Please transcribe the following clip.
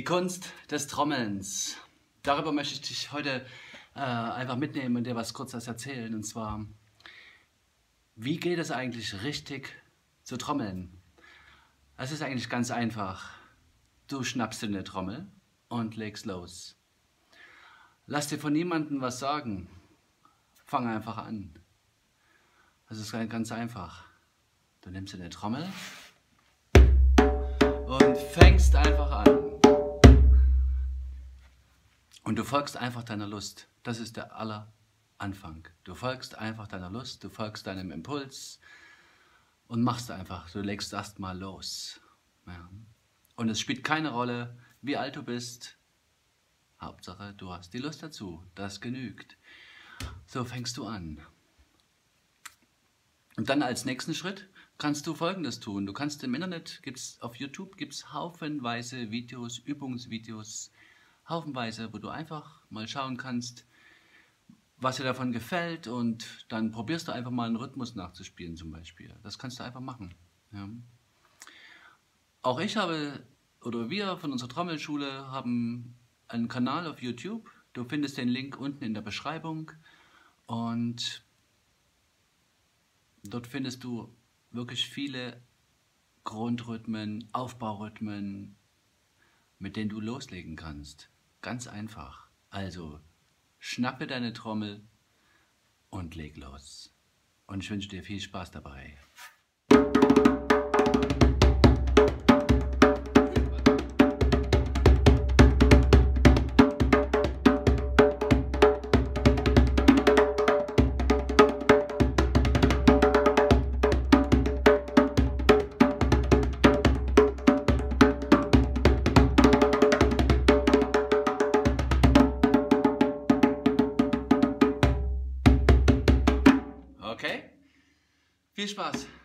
Kunst des Trommelns. Darüber möchte ich dich heute einfach mitnehmen und dir was Kurzes erzählen. Und zwar, wie geht es eigentlich richtig zu trommeln? Es ist eigentlich ganz einfach. Du schnappst dir eine Trommel und legst los. Lass dir von niemandem was sagen. Fang einfach an. Das ist ganz einfach. Du nimmst dir eine Trommel und fängst einfach an. Und du folgst einfach deiner Lust. Das ist der Anfang. Du folgst einfach deiner Lust, du folgst deinem Impuls und machst einfach. Du legst erstmal los. Ja. Und es spielt keine Rolle, wie alt du bist. Hauptsache, du hast die Lust dazu. Das genügt. So fängst du an. Und dann als nächsten Schritt kannst du Folgendes tun. Du kannst im Internet, auf YouTube gibt es haufenweise Videos, Übungsvideos, haufenweise, wo du einfach mal schauen kannst, was dir davon gefällt, und dann probierst du einfach mal einen Rhythmus nachzuspielen zum Beispiel. Das kannst du einfach machen. Ja. Auch wir von unserer Trommelschule haben einen Kanal auf YouTube. Du findest den Link unten in der Beschreibung und dort findest du wirklich viele Grundrhythmen, Aufbaurhythmen, mit denen du loslegen kannst. Ganz einfach. Also, schnappe deine Trommel und leg los. Und ich wünsche dir viel Spaß dabei. Okay? Viel Spaß!